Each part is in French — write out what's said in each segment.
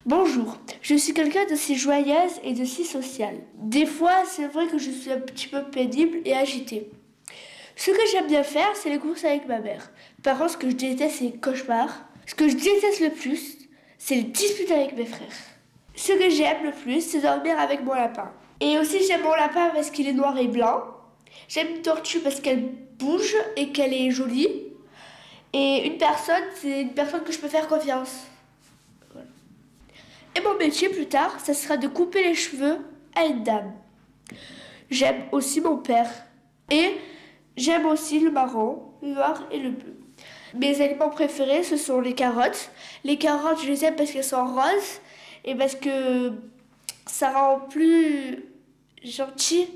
Bonjour, je suis quelqu'un de si joyeuse et de si sociale. Des fois, c'est vrai que je suis un petit peu pénible et agitée. Ce que j'aime bien faire, c'est les courses avec ma mère. Par contre, ce que je déteste, c'est les cauchemars. Ce que je déteste le plus, c'est les disputes avec mes frères. Ce que j'aime le plus, c'est dormir avec mon lapin. Et aussi, j'aime mon lapin parce qu'il est noir et blanc. J'aime une tortue parce qu'elle bouge et qu'elle est jolie. Et une personne, c'est une personne que je peux faire confiance. Et mon métier plus tard, ça sera de couper les cheveux à une dame. J'aime aussi mon père. Et j'aime aussi le marron, le noir et le bleu. Mes aliments préférés, ce sont les carottes. Les carottes, je les aime parce qu'elles sont roses et parce que ça rend plus gentil.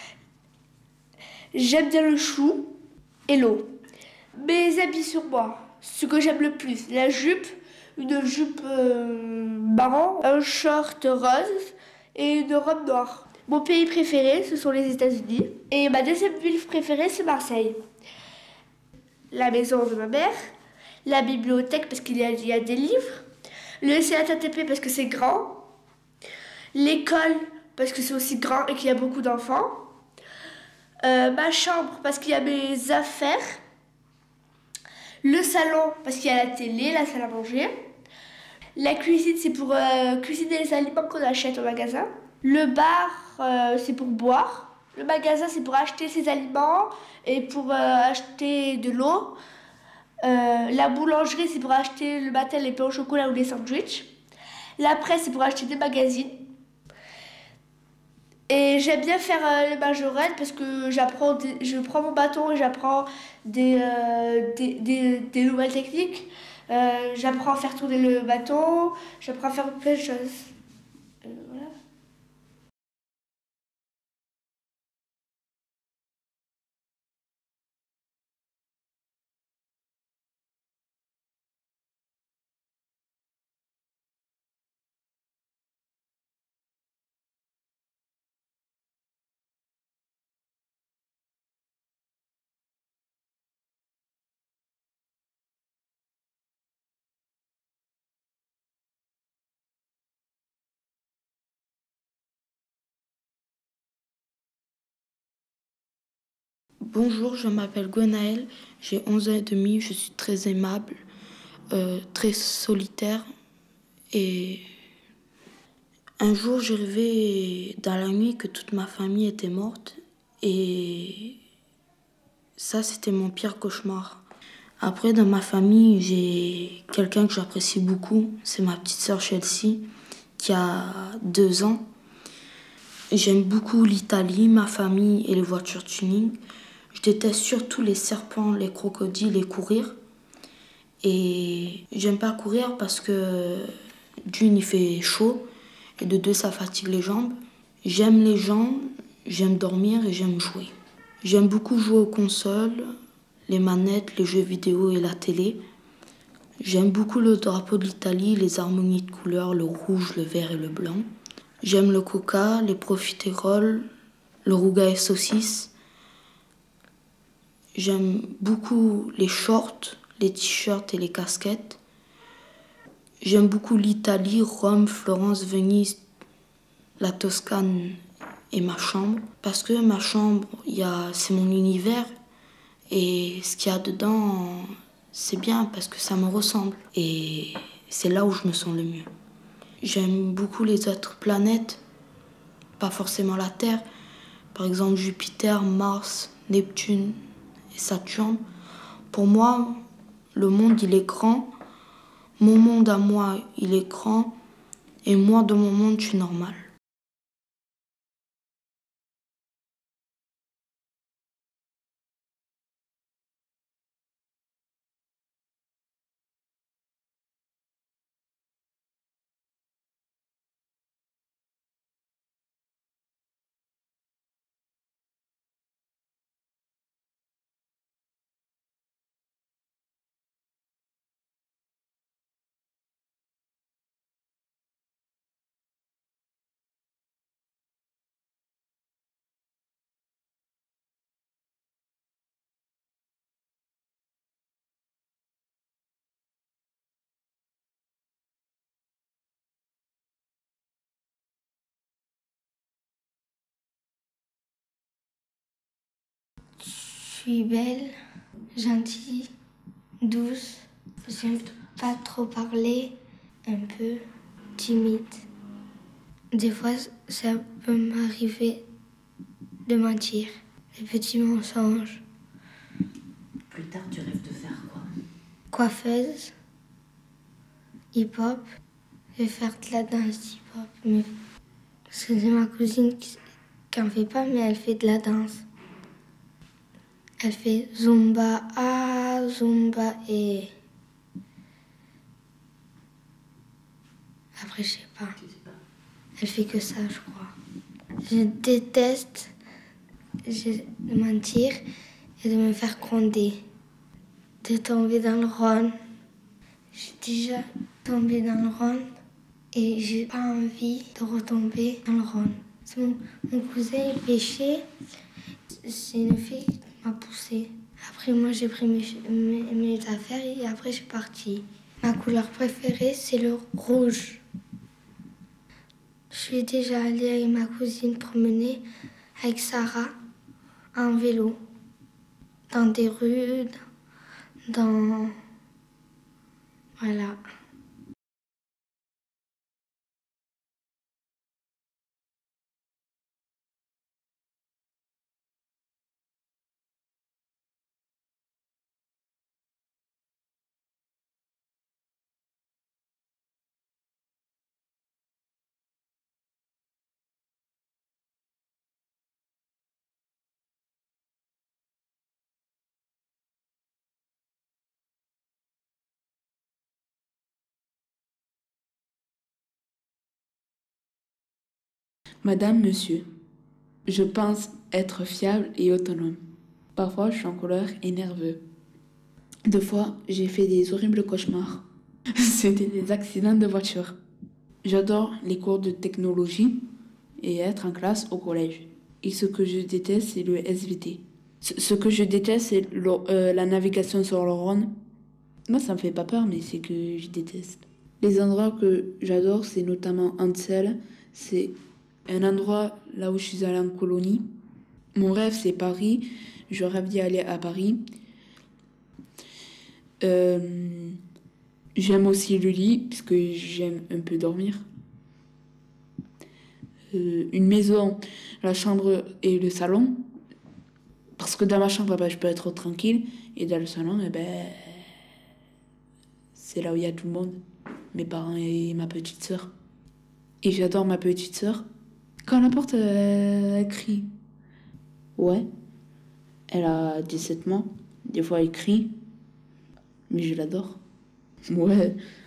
J'aime bien le chou et l'eau. Mes habits sur moi, ce que j'aime le plus, la jupe, une jupe marron, un short rose et une robe noire. Mon pays préféré, ce sont les États-Unis. Et ma deuxième ville préférée, c'est Marseille. La maison de ma mère, la bibliothèque parce qu'il y a des livres, le CATTP parce que c'est grand, l'école parce que c'est aussi grand et qu'il y a beaucoup d'enfants, ma chambre parce qu'il y a mes affaires, le salon parce qu'il y a la télé, la salle à manger. La cuisine, c'est pour cuisiner les aliments qu'on achète au magasin. Le bar, c'est pour boire. Le magasin, c'est pour acheter ses aliments et pour acheter de l'eau. La boulangerie, c'est pour acheter le matin les pains au chocolat ou les sandwichs. La presse, c'est pour acheter des magazines. Et j'aime bien faire les majorettes parce que je prends mon bâton et j'apprends des nouvelles techniques. J'apprends à faire tourner le bâton, j'apprends à faire plein de choses. Voilà. Bonjour, je m'appelle Gwenaëlle, j'ai 11 ans et demi, je suis très aimable, très solitaire et un jour j'ai rêvé dans la nuit que toute ma famille était morte et ça c'était mon pire cauchemar. Après dans ma famille j'ai quelqu'un que j'apprécie beaucoup, c'est ma petite sœur Chelsea qui a 2 ans. J'aime beaucoup l'Italie, ma famille et les voitures tuning. Je déteste surtout les serpents, les crocodiles et courir. Et j'aime pas courir parce que d'une, il fait chaud et de deux, ça fatigue les jambes. J'aime les gens, j'aime dormir et j'aime jouer. J'aime beaucoup jouer aux consoles, les manettes, les jeux vidéo et la télé. J'aime beaucoup le drapeau de l'Italie, les harmonies de couleurs, le rouge, le vert et le blanc. J'aime le coca, les profiteroles, le rougail saucisse. J'aime beaucoup les shorts, les t-shirts et les casquettes. J'aime beaucoup l'Italie, Rome, Florence, Venise, la Toscane et ma chambre. Parce que ma chambre, c'est mon univers et ce qu'il y a dedans, c'est bien parce que ça me ressemble. Et c'est là où je me sens le mieux. J'aime beaucoup les autres planètes, pas forcément la Terre. Par exemple Jupiter, Mars, Neptune et Saturne. Pour moi, le monde, il est grand. Mon monde à moi, il est grand. Et moi, dans mon monde, je suis normale. suis belle, gentille, douce. J'aime pas trop parler, un peu timide. Des fois, ça peut m'arriver de mentir, des petits mensonges. Plus tard, tu rêves de faire quoi? Coiffeuse, hip-hop. Je vais faire de la danse hip-hop. Parce que c'est ma cousine qui en fait pas, mais elle fait de la danse. Elle fait Zumba A, Zumba et... Après, je sais pas. Elle fait que ça, je crois. Je déteste de mentir et de me faire gronder. De tomber dans le Rhône. J'ai déjà tombé dans le Rhône et j'ai pas envie de retomber dans le Rhône. Mon cousin il pêchait, c'est une fille qui m'a poussée. Après moi j'ai pris mes affaires et après je suis partie. Ma couleur préférée c'est le rouge. Je suis déjà allée avec ma cousine promener avec Sarah en vélo. Dans des rues, dans... Voilà. Madame, monsieur, je pense être fiable et autonome. Parfois, je suis en colère et nerveux. Deux fois, j'ai fait des horribles cauchemars. C'était des accidents de voiture. J'adore les cours de technologie et être en classe au collège. Et ce que je déteste, c'est le SVT. Ce que je déteste, c'est la navigation sur le Rhône. Moi, ça me fait pas peur, mais c'est que je déteste. Les endroits que j'adore, c'est notamment Ansel. C'est un endroit là où je suis allée en colonie. Mon rêve, c'est Paris. Je rêve d'y aller à Paris. J'aime aussi le lit, puisque j'aime un peu dormir. Une maison, la chambre et le salon. Parce que dans ma chambre, je peux être tranquille. Et dans le salon, c'est là où il y a tout le monde. Mes parents et ma petite sœur. Et j'adore ma petite sœur. Quand la porte elle crie. Ouais. Elle a 17 mois. Des fois, elle crie. Mais je l'adore. Ouais.